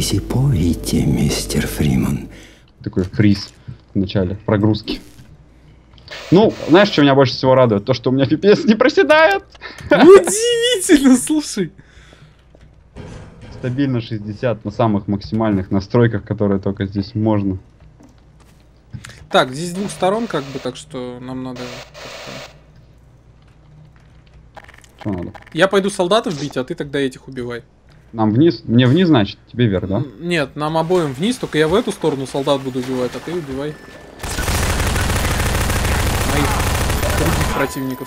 Садитесь и пойте, мистер Фриман. Такой фриз в начале прогрузки. Ну, знаешь, что меня больше всего радует? То, что у меня FPS не проседает. Удивительно, слушай. Стабильно 60 на самых максимальных настройках, которые только здесь можно. Так, здесь с двух сторон как бы, так что нам надо... Что надо? Я пойду солдатов бить, а ты тогда этих убивай. Нам вниз? Мне вниз, значит? Тебе вверх, да? Нет, нам обоим вниз, только я в эту сторону солдат буду убивать, а ты убивай моих других противников.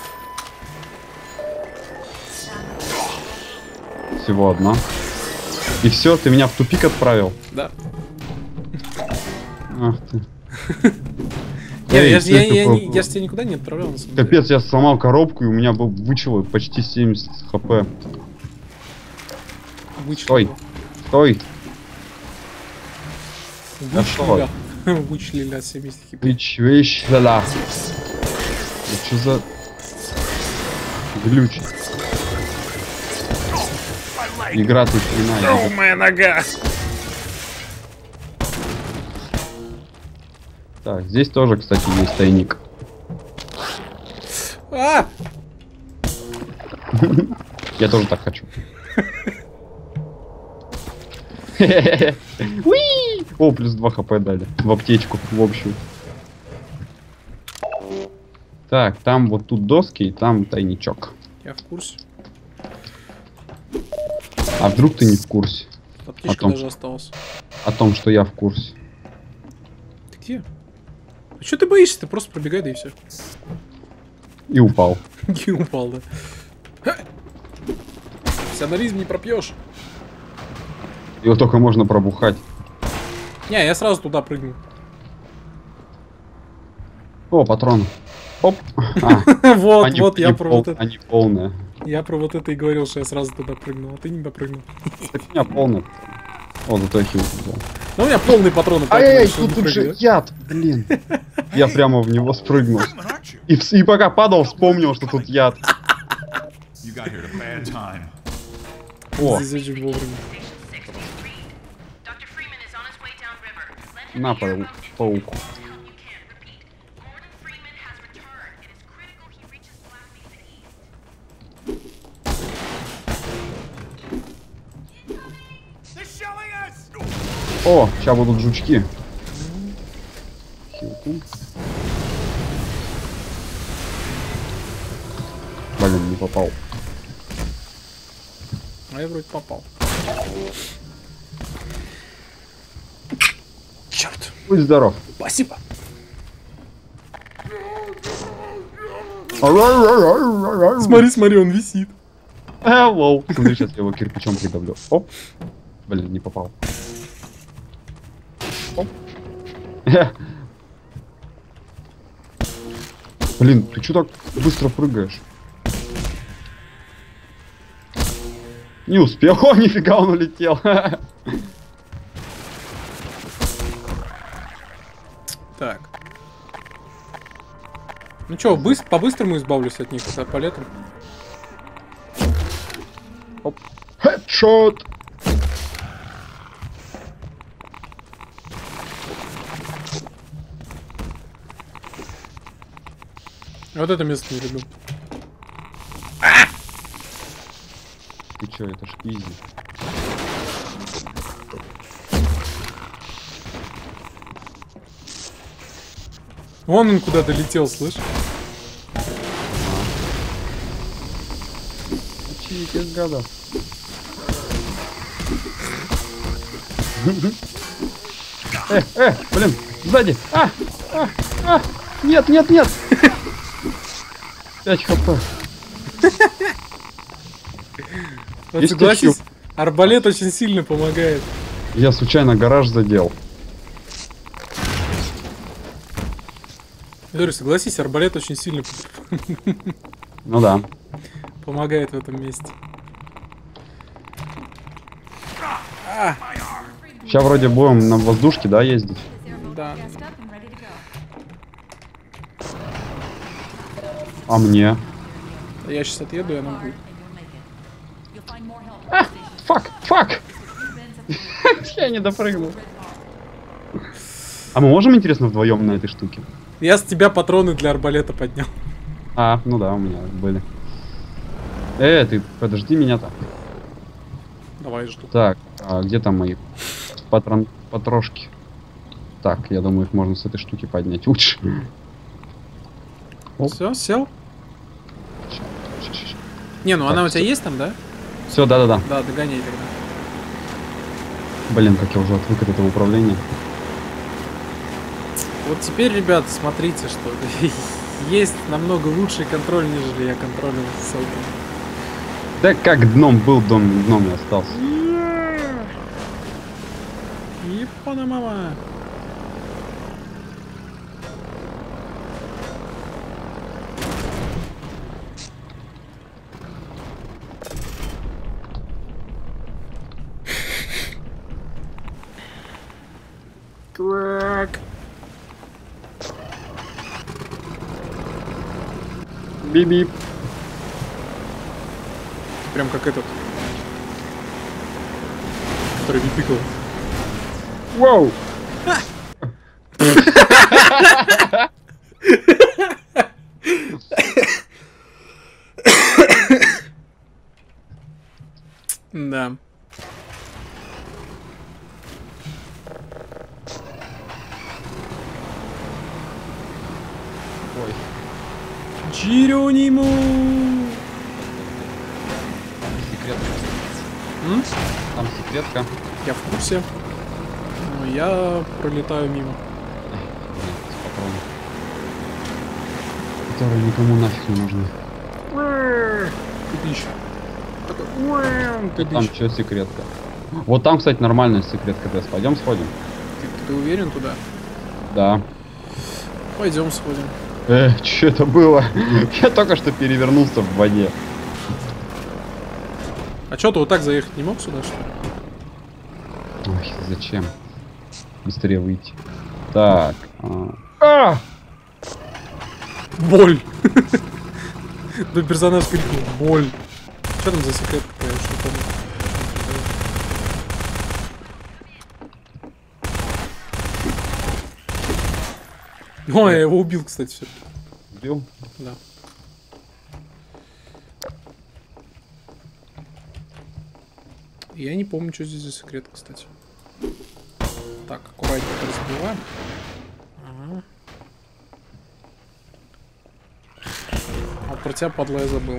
Всего одна. И все, ты меня в тупик отправил? Да. Ах ты. Я ж тебя никуда не отправлял, на самом деле. Капец, я сломал коробку, и у меня был вычело почти 70 хп. Стой! Стой! Вычли 70 хп. Вычли. Что за глюч? Игра тут хрена. Моя нога! Так, здесь тоже, кстати, есть тайник. А! Я тоже так хочу. О, плюс 2 хп дали. В аптечку, в общую. Так, там вот тут доски, и там тайничок. Я в курсе. А вдруг ты не в курсе? Аптечка даже осталась. О том, что я в курсе. Ты где? А что ты боишься? Ты просто пробегай, да и все. И упал. И упал, да. Профессионализм не пропьешь. Его только можно пробухать. Не, я сразу туда прыгну. О, патрон. Оп. Вот, я про вот это. Они полные. Я про вот это и говорил, что я сразу туда прыгнул, а ты не допрыгнул. Так у меня полный. О, зато я хил взял. Ну у меня полный патрон. Ай-яй, тут же яд, блин. Я прямо в него спрыгнул. И пока падал, вспомнил, что тут яд. О, Здесь очень вовремя. на пауку. О, сейчас будут жучки. Хилку. Блин, не попал. А я вроде попал. Черт. Будь здоров. Спасибо. Смотри, смотри, он висит. Лоу. Смотри, сейчас я его кирпичом придавлю. Оп. Блин, не попал. Оп. Блин, ты что так быстро прыгаешь? Не успел. О, нифига, он улетел. Так. Ну чё, по-быстрому избавлюсь от них, с арбалетом. Оп. Хедшот. Вот это место не люблю. Ты чё, это ж изи. Вон он куда долетел, слышь? Учите, гадов. Блин, сзади. Нет, нет, нет. 5 хп. Вот согласись, арбалет очень сильно помогает. Я случайно гараж задел. Говорю, согласись, арбалет очень сильно Ну да. помогает в этом месте. Сейчас вроде будем на воздушке, да, ездить? Да. А мне? Я сейчас отъеду, и она будет. Фак, фак! Я не допрыгнул. А мы можем, интересно, вдвоем на этой штуке? Я с тебя патроны для арбалета поднял. А, ну да, у меня были. Ты подожди меня так. Давай, жду. Так, а где там мои патрошки? Так, я думаю, их можно с этой штуки поднять лучше. Все, сел? Не, ну Так, она у тебя всё. есть там, да? Все, да-да-да. Да, догоняй тогда. Блин, как я уже отвык от этого управления. Вот теперь, ребят, смотрите, что есть намного лучший контроль, нежели я контролил Селтон. Да как дном был, дном и остался. Епана мама. Так. Биби. Прям как этот. Который бипикал. Воу! Да. Ой. Джеронимо! Секретка. М? Там секретка. Я в курсе. Но я пролетаю мимо. Нет, с патроном. Которые никому нафиг не нужны. Кыдыщ. Такой. Там Кыдыщ. что секретка? Вот там, кстати, нормальная секретка. Тест. Пойдем сходим? Ты уверен туда? Да. Пойдем сходим. Что это было? Я только что перевернулся в воде. А чё, ты вот так заехать не мог сюда, что ли? Ой, зачем? Быстрее выйти. Так. Боль! Да персонаж крикнул. Боль. Что там за секретка? Я уж не помню. О, я его убил, кстати, все. Убил? Да. Я не помню, что здесь за секрет, кстати. Так, аккуратненько разбиваем. Ага. А про тебя, падла, я забыл.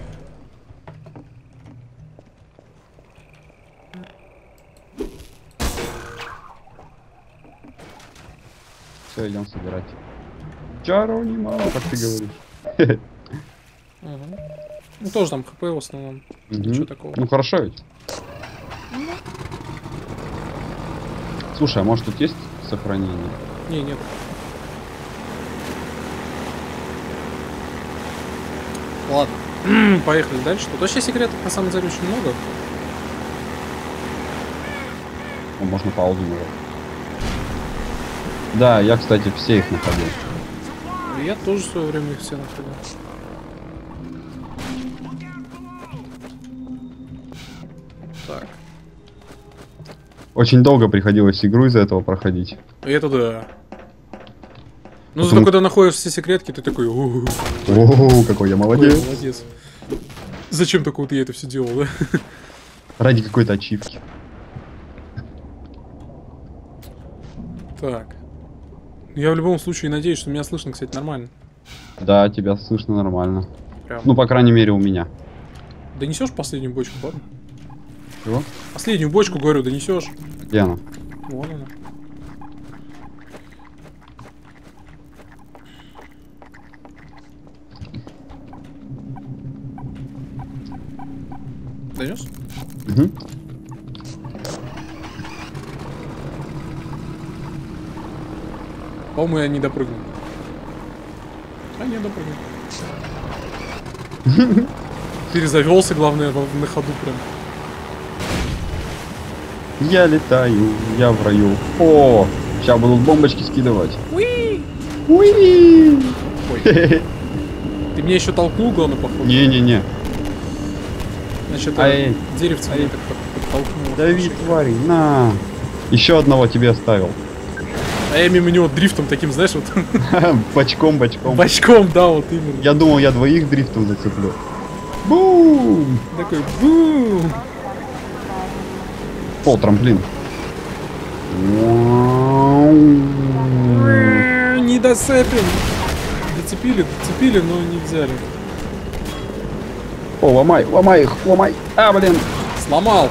Все, идем собирать. Джеронимо, как ты говоришь. Угу. Ну, тоже там хп в основном. Ничего такого. Ну хорошо ведь. Слушай, а может тут есть сохранение? Не, нет. Ладно. Поехали дальше. Тут вообще секретов на самом деле очень много. Ну, можно паузу нажать. Да, я, кстати, все их находил. Я тоже в свое время их все находил. Так. Очень долго приходилось игру из-за этого проходить. И это да. Ну, Потому- зато когда находишь все секретки, ты такой, О, какой я Ой, молодец. молодец. Зачем только вот я это все делал, да? Ради какой-то ачивки. Так. Я в любом случае надеюсь, что меня слышно, кстати, нормально. Да, тебя слышно нормально. Прям. Ну, по крайней мере, у меня. Донесешь последнюю бочку, ладно? Чего? Последнюю бочку, говорю, донесешь. Где она? Вон она. Донес? Угу. По-моему, я не допрыгнул. А, не допрыгнул. Перезавелся, главное, на ходу прям. Я летаю, я в раю. О, сейчас будут бомбочки скидывать. Уи! Уи! Ой. Ты меня еще толкнул, главное, походу. Не-не-не. Значит, Ай. деревце Ай. меня так подтолкнуло. Дави, твари, на. Еще одного тебе оставил. А я мимо него дрифтом таким, знаешь, вот. Бочком. Бочком, да, вот именно. Я думал, я двоих дрифтом зацеплю. Бум! Такой бум! О, трамплин. Не досыпем. Доцепили, но не взяли. О, ломай их, ломай. А, блин. Сломал.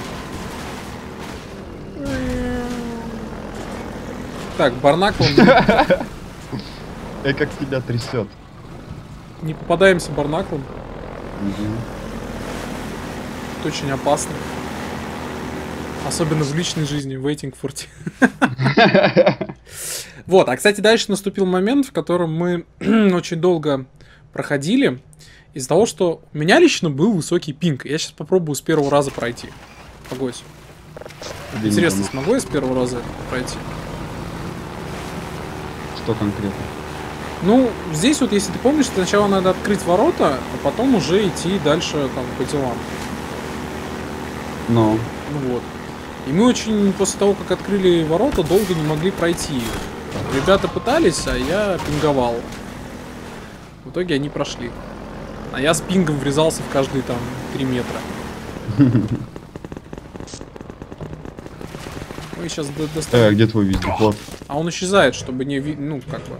Так, Барнакл. Как тебя трясет. Не попадаемся Барнаклом. Это очень опасно. Особенно в личной жизни. Waiting for tea. Вот, а кстати, дальше наступил момент, в котором мы очень долго проходили. Из-за того, что у меня лично был высокий пинг. Я сейчас попробую с первого раза пройти. Погодь. Интересно, смогу я с первого раза пройти? Что конкретно? Ну, здесь вот, если ты помнишь, сначала надо открыть ворота, а потом уже идти дальше там по делам. Ну. Ну вот. И мы очень, после того, как открыли ворота, долго не могли пройти. Ребята пытались, а я пинговал. В итоге они прошли. А я с пингом врезался в каждые там 3 метра. Мы сейчас достанем. Где твой вездеход? А он исчезает, чтобы не... Ну, как бы...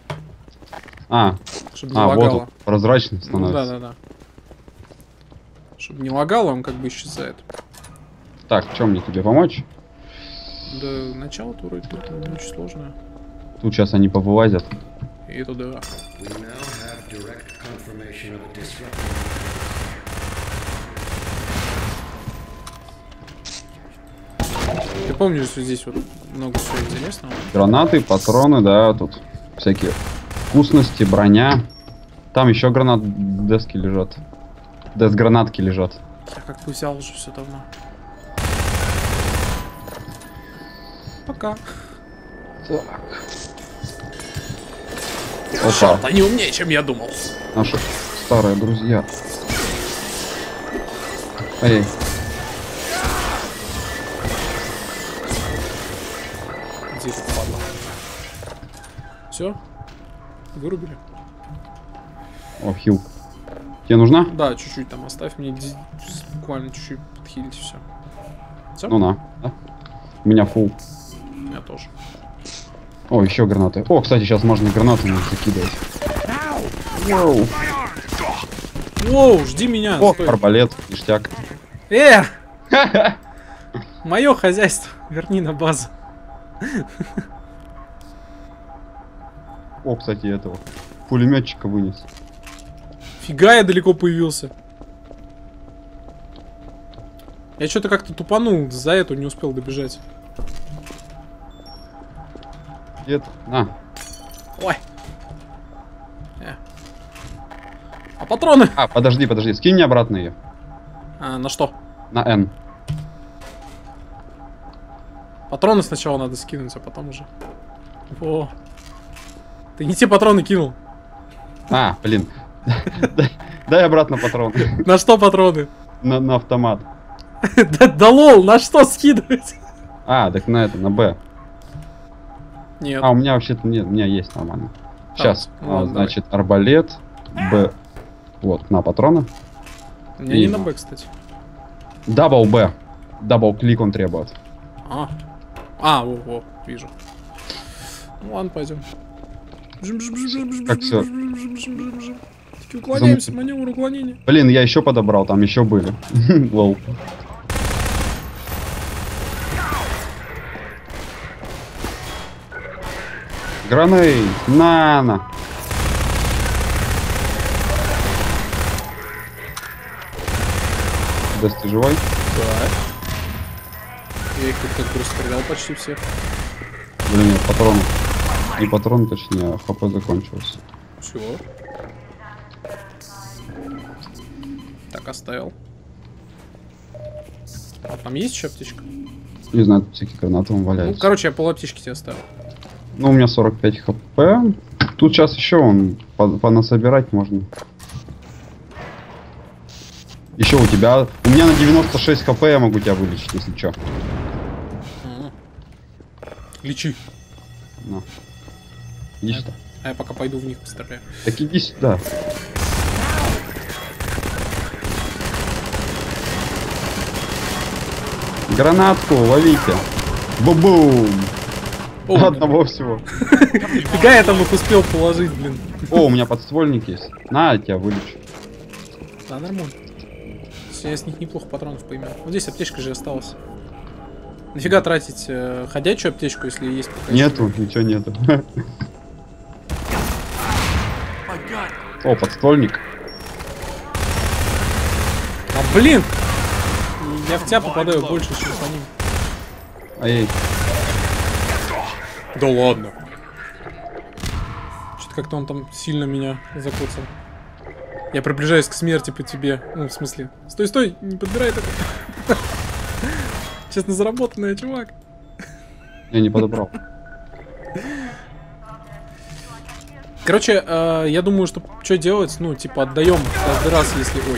Чтобы не вот лагало. он, прозрачный Ну, становится. да. Чтобы не лагало, он как бы исчезает. Так, чем мне тебе помочь? Да, начало туры тут не очень сложное. Тут сейчас они повылазят. И это да. Ты помнишь, что здесь вот много всего интересного? Гранаты, патроны, да, тут всякие вкусности, броня. Там еще дески лежат. Дес-гранатки лежат. Я как бы взял уже все давно. Пока. Так. Черт, они умнее, чем я думал. Наши старые друзья. Эй. Где это падла? Все? Вырубили? О, хил. Тебе нужна? Да, чуть-чуть там оставь мне. Буквально чуть-чуть подхилить все. Все? Ну на. Да. У меня фул. У меня тоже. О, еще гранаты. О, кстати, сейчас можно гранаты закидывать. Воу. Воу, жди меня. О, Стой. арбалет, ништяк. Мое хозяйство. Верни на базу. О, кстати, этого пулеметчика вынес. Фига я далеко появился. Я что-то как-то тупанул, за эту не успел добежать. Дед, на. Ой. А патроны? А, подожди, скинь мне обратно ее. А, на что? На N. Патроны сначала надо скинуть, а потом уже. О. Ты не те патроны кинул. А, блин. Дай обратно патрон. На что патроны? На автомат. Да лол, на что скидывать? А, так на это, на Б. Нет. А, у меня вообще-то нет, у меня есть нормально. Сейчас, ладно, значит, арбалет, Б. Вот, на патроны. У меня не на Б, кстати. Дабл Б. Дабл клик он требует. Во, вижу. Ну ладно, пойдем. Как все? Таки уклоняемся, маневр уклонения. Блин, я еще подобрал, там еще были. Лол. Гранейд, на. Дас, ты живой? Да. Я их тут как бы расстрелял почти всех. Блин, нет, патроны. Не патрон, точнее, ХП закончился. Все. Так, оставил. А там есть еще аптечка? Не знаю, тут всякие гранаты там валяются. Ну, короче, я пол аптечки тебе оставил. Ну, у меня 45 хп. Тут сейчас еще он понасобирать можно. Еще у тебя... У меня на 96 хп я могу тебя вылечить, если что. Лечи. На. Иди сюда. А я пока пойду в них постреляю. Так иди сюда. Гранатку ловите. Бу-бум. О, Одного всего. фига я там их успел положить, блин. О, у меня подствольник есть. На, я тебя вылечу. Да, нормально. Я с них неплохо патронов поимел. Вот здесь аптечка же осталась. Нафига тратить ходячую аптечку, если есть пока Нету, ничего нету. О, подствольник. А блин! Я в тебя попадаю больше, чем по ним. Ай, Да ладно. Что-то как-то он там сильно меня закоцал. Я приближаюсь к смерти по тебе. Ну, в смысле. Стой, стой, не подбирай так. Честно заработанная, чувак. я не подобрал. Короче, я думаю, что делать, ну, типа, отдаем каждый раз, если... Ой.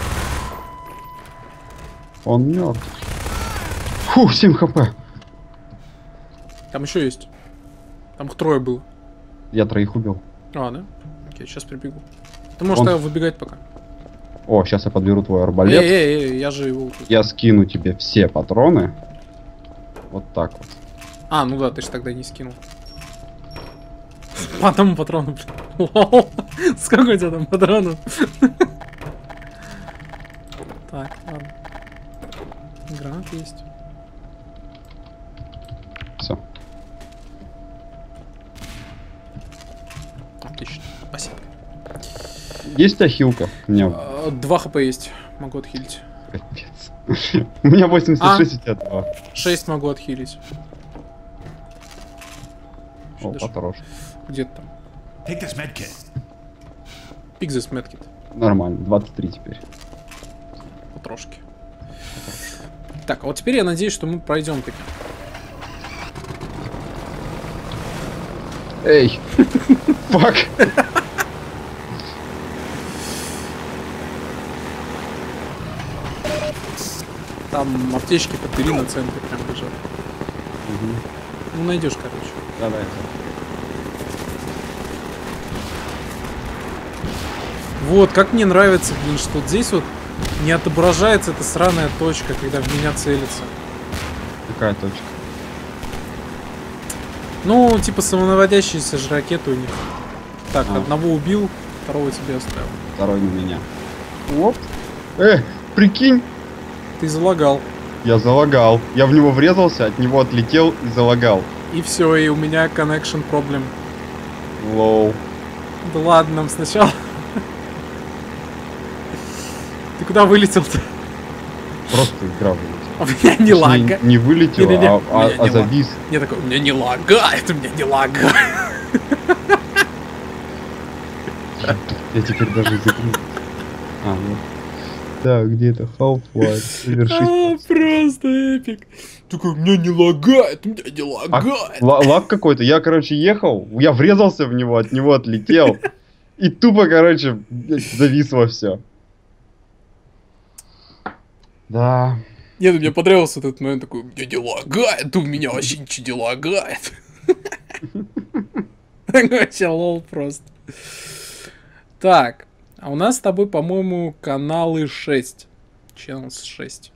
Он мертв. Фу, 7 хп. Там еще есть. Там их 3 было. Я 3 убил. А, да? Окей, сейчас прибегу. Ты можешь выбегать пока. О, сейчас я подберу твой арбалет. Эй, я же его... Я скину тебе все патроны. Вот так вот. А, ну да, ты же тогда не скинул. По одному патрону, блин. Лол. Сколько у тебя там патронов? Так, ладно. Гранат есть. Все. Отлично, спасибо. Есть у тебя хилка? У меня 2 хп есть. Могу отхилить. капец. У меня 86, у тебя 2. 6 могу отхилить. О, Даже- поторож. Где-то там. Take this medkit. Pick this medkit. Нормально, 23 теперь. Потрошки. Так, а вот теперь я надеюсь, что мы пройдем таки. Эй! Фак! Там аптечки под 3 на центре прям лежат. Ну, найдешь, короче. Давай. Вот, как мне нравится, блин, что вот здесь вот не отображается эта сраная точка, когда в меня целится. Какая точка? Ну, типа самонаводящиеся же ракеты у них. Так, А. одного убил, второго тебе оставил. Второй на меня. Оп! Прикинь! Ты залагал. Я залагал. Я в него врезался, от него отлетел и залагал. И все, и у меня connection problem. Лоу. Да ладно, нам сначала. Ты куда вылетел-то? Просто игра вылетела. У меня не лага. Не вылетел, Не-не-не, а у меня не завис. Я такой, у меня не лагает, у меня не лагает. Я теперь даже закрыл. Вот. Так, где это? Half-Life. Совершить. Просто эпик. Такой, у меня не лагает, у меня не лагает. Лаг какой-то. Я, короче, ехал, я врезался в него, от него отлетел. И тупо, короче, зависло все. Да. Нет, мне понравился этот момент, такой, у меня не лагает, у меня вообще ничего не лагает. Такой вообще лол просто. Так, а у нас с тобой, по-моему, каналы 6. Channels 6.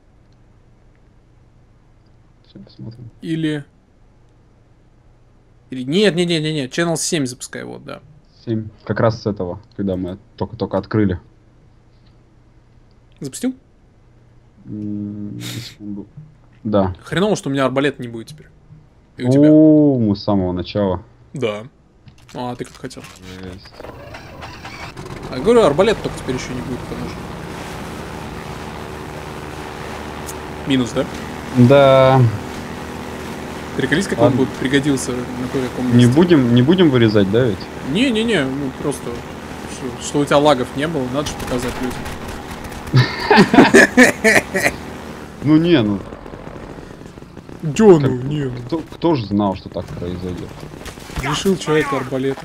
Сейчас посмотрим. Или... Нет, Channel 7 запускай, вот, да. 7. Как раз с этого, когда мы только открыли. Запустил? Секунду. Да. Хреново, что у меня арбалет не будет теперь. И у тебя? О, мы с самого начала. Да. А, ты как хотел. Жесть. А я говорю, арбалет только теперь еще не будет, потому что... Минус, да? Да. Приколись, как он Ладно. будет пригодился на кое-каком Не месте. будем вырезать, да, ведь? Не-не-не, ну просто... Что у тебя лагов не было, надо же показать людям. Ну не, ну Дё, как- ну, не, кто же знал, что так произойдет? лишил человека арбалета.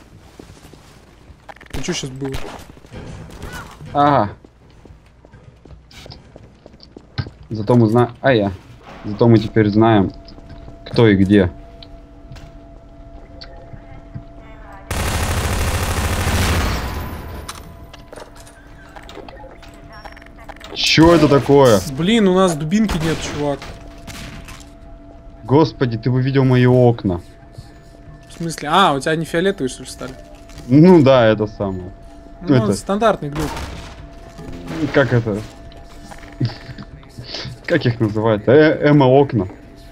Ну что сейчас было? Ага. Зато мы знаем... Зато мы теперь знаем, кто и где. Чё это такое? Блин, у нас дубинки нет, чувак. Господи, ты бы видел мои окна. В смысле? А, у тебя они фиолетовые, что ли, стали? Ну да, это самое. Ну, Это- стандартный глюк. Как это? Как их называют? Эмо-окна.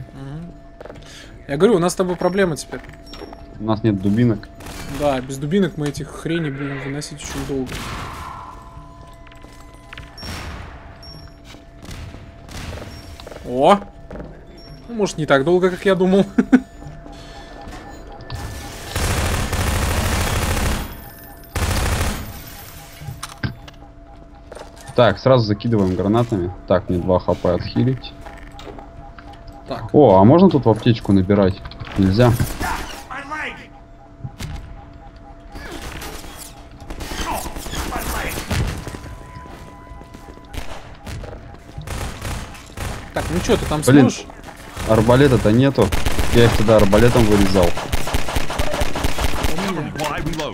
Я говорю, у нас с тобой проблема теперь. У нас нет дубинок. Да, без дубинок мы этих хреней будем выносить очень долго. О! Ну, может, не так долго, как я думал. Так, сразу закидываем гранатами. Так, мне 2 хп отхилить. Так, О, а можно тут в аптечку набирать? Нельзя. так, ну что, ты там Блин. сможешь? Арбалета-то нету. Я их тогда арбалетом вырезал. Why reload?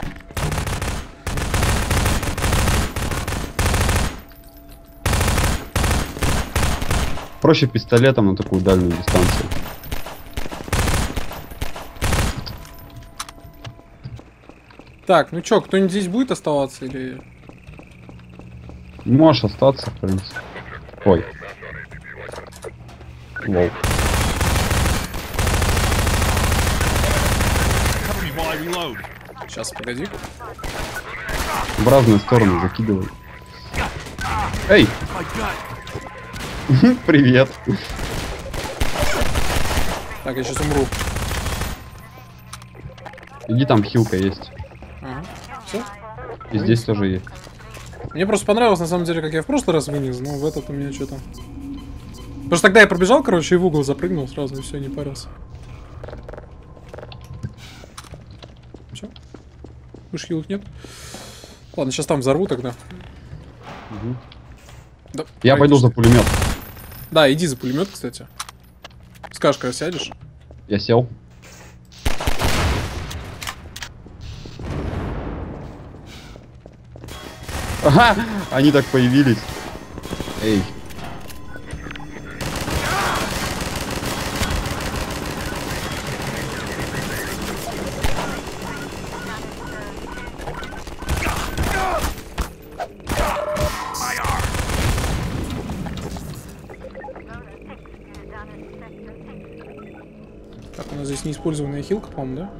Проще пистолетом на такую дальнюю дистанцию. Так, ну чё, кто-нибудь здесь будет оставаться или... Можешь остаться, в принципе. Ой. Лол. Cover me while I reload. Сейчас, погоди. В разные стороны закидывай. Эй! My gut. Привет. Так, я сейчас умру. Иди, там хилка есть. Ага. Все? И здесь тоже есть. Мне просто понравилось, на самом деле, как я в прошлый раз вынес, но в этот у меня что-то... Потому что тогда я пробежал, короче, и в угол запрыгнул сразу, и все, не парился. Все? Больше хилок нет? Ладно, сейчас там взорву тогда. Мгм. Да, Я пойду за пулемет. Да, иди за пулемет, кстати. Скажешь, когда сядешь. Я сел. Ага! Они так появились. Эй. Так, у нас здесь неиспользованная хилка, по-моему, да?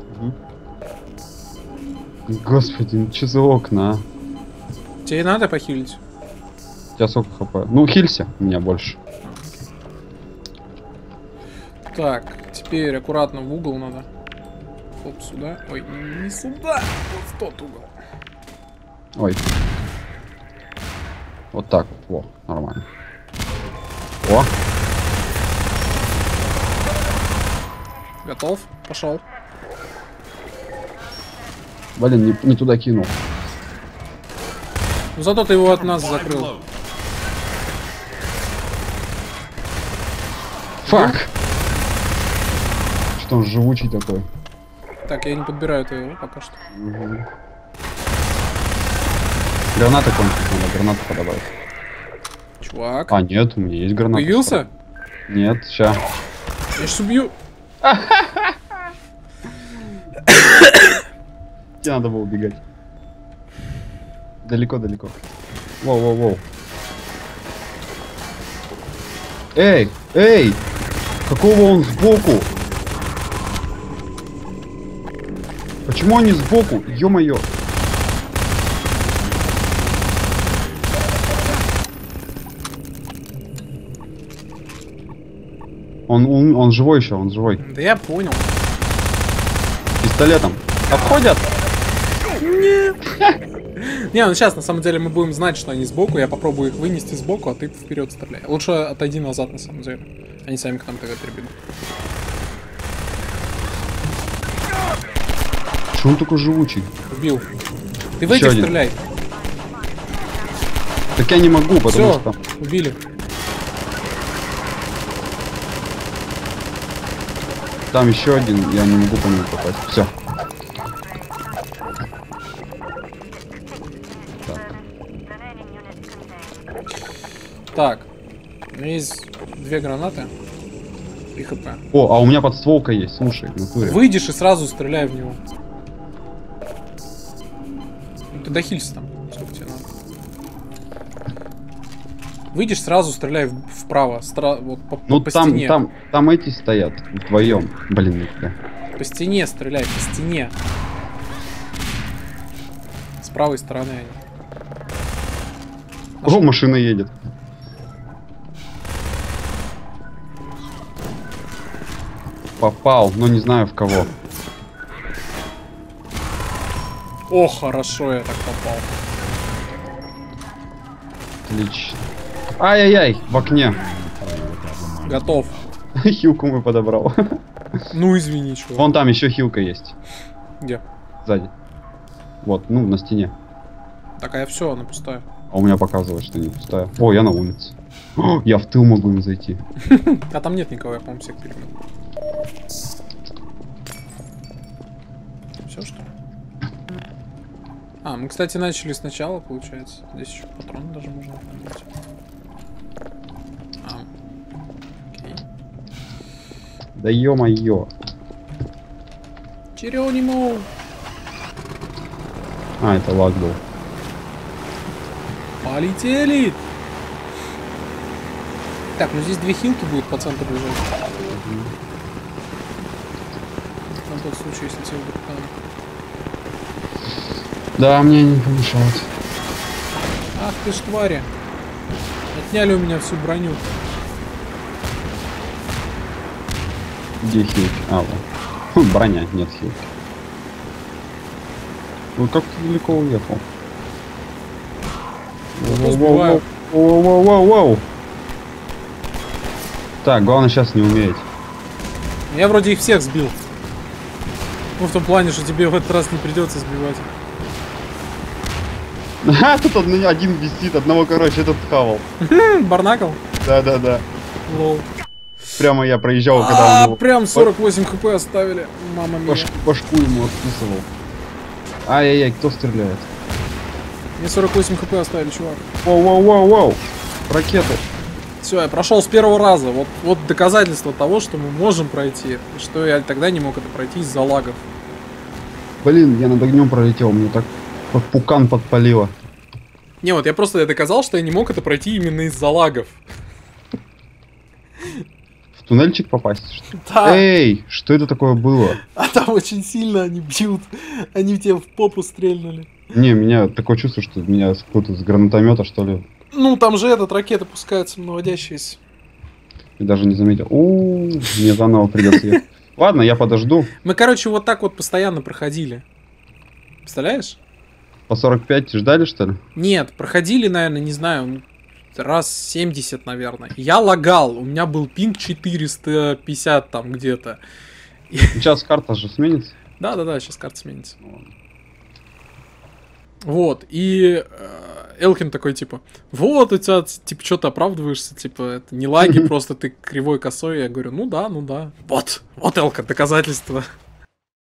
Господи, ну что за окна, а? Тебе надо похилить? У тебя сколько хп? Ну, хилься, у меня больше. Так, теперь аккуратно в угол надо. Оп, сюда. Ой, не сюда, вот в тот угол. Ой. Вот так вот. Во, нормально. О, Готов? Пошел. блин, не туда кинул. Ну зато ты его от нас While I закрыл. reload. Фак! Что он живучий такой? Так, я не подбираю твоего пока что. Мгм. Гранаты кончились, надо гранату подобрать. Чувак. А, нет, у меня есть граната. Появился? Нет, ща. Я сейчас убью. Тебе надо было убегать. Далеко-далеко. Воу-воу-воу. Эй! Эй! Какого он сбоку? Почему они сбоку? Ё-моё! Он живой еще, он живой. Да я понял. Пистолетом. Обходят? Не, ну сейчас на самом деле мы будем знать, что они сбоку. Я попробую их вынести сбоку, а ты вперед стреляй. Лучше отойди назад, на самом деле. Они сами к нам тогда прибегут. Что он такой живучий? Убил. Ты в Еще этих один. стреляй. Так я не могу, потому Все, что... убили. Там еще один, я не могу по нему попасть. Все. Так. Так. У меня есть 2 гранаты. И хп. О, а у меня подстволка есть, слушай, в натуре. Выйдешь и сразу стреляй в него. Ну, ты дохилься там. Сколько тебе надо? Выйдешь, сразу стреляй вправо. Вот Ну по там, стене. там эти стоят, вдвоем. Блин, нифига. По стене стреляй, по стене. С правой стороны они. О, машина едет. Попал, но не знаю в кого. О, хорошо я так попал. Отлично. Ай-яй-яй, в окне. Готов. Хилку мы подобрал. Ну извини, чувак. Вон там еще хилка есть. Где? Сзади. Вот, ну, на стене. Такая все, она пустая. А у меня показывает, что не пустая. О, я на улице. О, я в тыл могу им зайти. А там нет никого, я, по-моему, всех перебил. Все, что ли? А, мы, кстати, начали сначала, получается. Здесь еще патроны даже можно найти. А, окей. Да ё-моё. Черёнимо! А, это лаг был. Полетели! Так, ну здесь 2 хилки будут по центру лежать. На тот случай, если тебе вдруг надо. Да, мне не помешает. Ах ты ж твари! Отняли у меня всю броню. Где хилки? А, вот. Броня, нет хилки. Ну как ты далеко уехал? Сбиваю. Воу-воу-воу-воу. Так, главное сейчас не умереть. Я вроде их всех сбил. Ну, в том плане, что тебе в этот раз не придется сбивать. А, тут один висит, одного, короче, этот хавал. Барнакл? Да-да-да. Лол. Прямо я проезжал, когда он его Прям 48 хп оставили. Мама мия. башку ему откусывал. Ай-яй-яй, кто стреляет? Мне 48 хп оставили, чувак. Воу-воу-воу-воу. Ракеты. Все, я прошел с первого раза. Вот доказательство того, что мы можем пройти. И что я тогда не мог это пройти из-за лагов. Блин, я над огнем пролетел, мне так под пукан подпалило. Не, вот я просто доказал, что я не мог это пройти именно из-за лагов. В туннельчик попасть, что ли? Да. Эй, что это такое было? А там очень сильно они бьют. Они тебе в попу стрельнули. Не, у меня такое чувство, что меня кто-то с гранатомета, что ли. Ну, там же ракеты пускаются, наводящиеся. И даже не заметил. Мне заново придется ехать. Ладно, я подожду. Мы, короче, вот так вот постоянно проходили. Представляешь? По 45 ждали, что ли? Нет, проходили, наверное, не знаю, раз 70, наверное. Я лагал, у меня был пинг 450 там где-то. Сейчас карта же сменится. Да-да-да, сейчас карта сменится. Вот, и Элкин такой, типа, вот у тебя, типа, что ты оправдываешься, типа, это не лаги, просто ты кривой косой. Я говорю, ну да. Вот Элкин, доказательство.